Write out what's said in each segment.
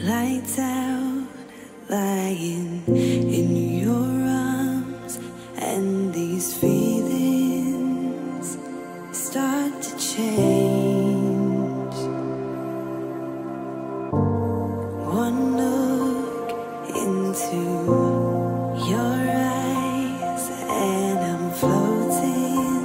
lights out, lying in your arms, and these feelings start to change. One look into your eyes and I'm floating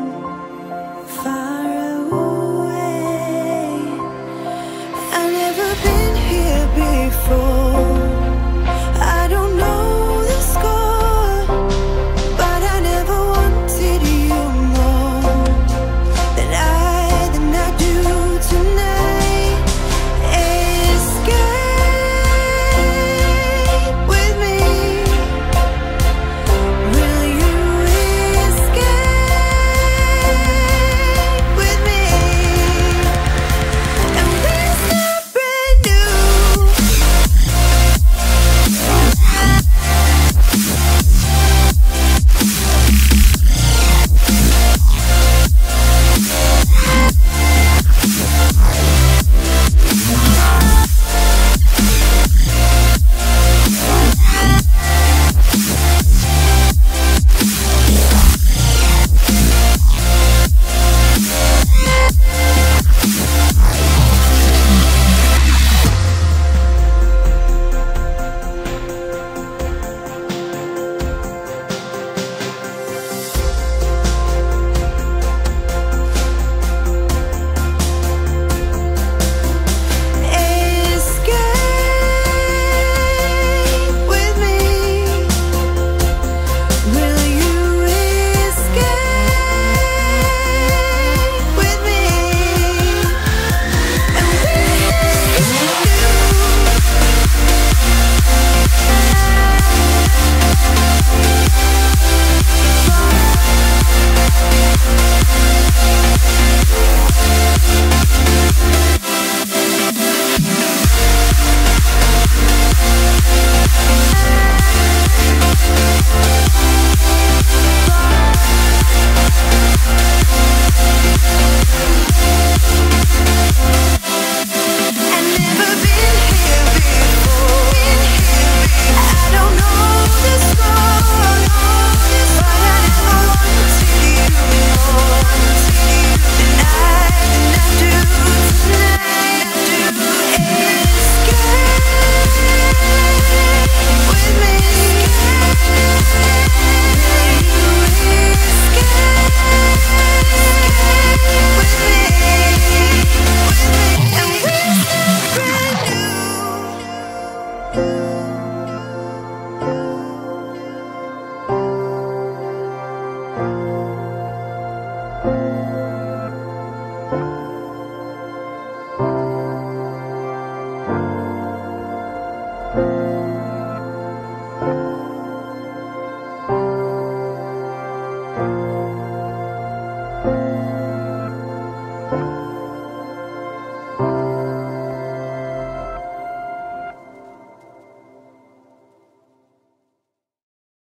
far away. I've never been here before. I don't know the score, but I never wanted you more than I do tonight. Escape with me. Will you escape with me? And we'll start brand new.